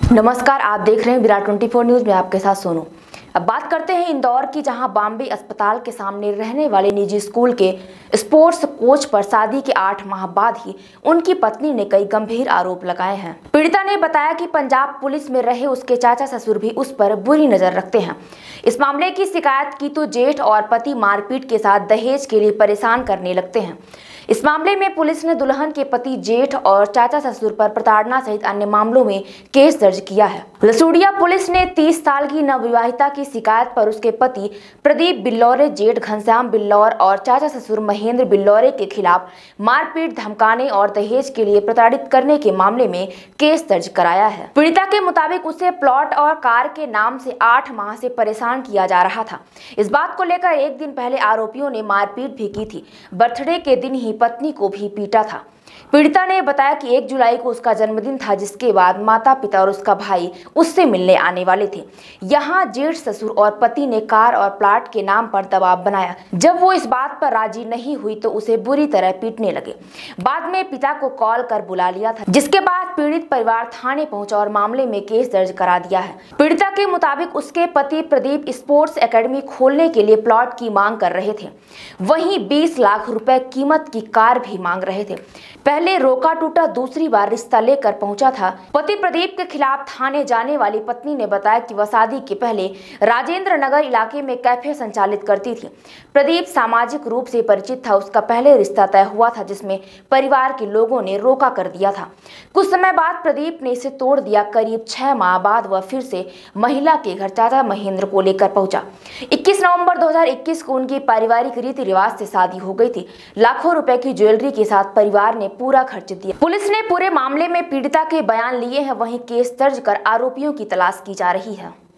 नमस्कार, आप देख रहे हैं विराट 24 न्यूज में आपके साथ सोनू। अब बात करते हैं इंदौर की, जहां बॉम्बे अस्पताल के सामने रहने वाले निजी स्कूल के स्पोर्ट्स कोच पर शादी के 8 माह बाद ही उनकी पत्नी ने कई गंभीर आरोप लगाए हैं। पीड़िता ने बताया कि पंजाब पुलिस में रहे उसके चाचा ससुर भी उस पर बुरी नजर रखते हैं। इस मामले की शिकायत की तो जेठ और पति मारपीट के साथ दहेज के लिए परेशान करने लगते हैं। इस मामले में पुलिस ने दुल्हन के पति, जेठ और चाचा ससुर पर प्रताड़ना सहित अन्य मामलों में केस दर्ज किया है। लसूड़िया पुलिस ने 30 साल की नवविवाहिता की शिकायत पर उसके पति प्रदीप बिल्लौरे, जेठ घनश्याम बिल्लौर और चाचा ससुर महेंद्र बिल्लौरे के खिलाफ मारपीट, धमकाने और दहेज के लिए प्रताड़ित करने के मामले में केस दर्ज कराया है। पीड़िता के मुताबिक उसे प्लॉट और कार के नाम से 8 माह से परेशान किया जा रहा था। इस बात को लेकर एक दिन पहले आरोपियों ने मारपीट भी की थी। बर्थडे के दिन ही पत्नी को भी पीटा था। पीड़िता ने बताया कि 1 जुलाई को उसका जन्मदिन था, जिसके बाद माता पिता और उसका भाई उससे मिलने आने वाले थे। यहाँ जेठ ससुर और पति ने कार और प्लाट के नाम पर दबाव बनाया। जब वो इस बात पर राजी नहीं हुई तो उसे बुरी तरह पीटने लगे। बाद में पिता को कॉल कर बुला लिया था, जिसके बाद पीड़ित परिवार थाने पहुंचा और मामले में केस दर्ज करा दिया है। पीड़िता के मुताबिक उसके पति प्रदीप स्पोर्ट्स एकेडमी खोलने के लिए प्लॉट की मांग कर रहे थे। वहीं 20 लाख रुपए कीमत की कार भी मांग रहे थे। पहले रोका टूटा दूसरी बार रिश्ता लेकर पहुंचा था। पति प्रदीप के खिलाफ थाने जाने वाली पत्नी ने बताया कि वह शादी के पहले राजेंद्र नगर इलाके में कैफे संचालित करती थी। प्रदीप सामाजिक रूप से परिचित था। उसका पहले रिश्ता तय हुआ था, जिसमें परिवार के लोगों ने रोका कर दिया था। कुछ समय बाद प्रदीप ने इसे तोड़ दिया। करीब 6 माह बाद वह फिर से महिला के घर चाचा महेंद्र को लेकर पहुंचा। 21 नवंबर 2021 को उनकी पारिवारिक रीति रिवाज से शादी हो गई थी। लाखों रुपए की ज्वेलरी के साथ परिवार ने पूरा खर्च दिया। पुलिस ने पूरे मामले में पीड़िता के बयान लिए हैं। वहीं केस दर्ज कर आरोपियों की तलाश की जा रही है।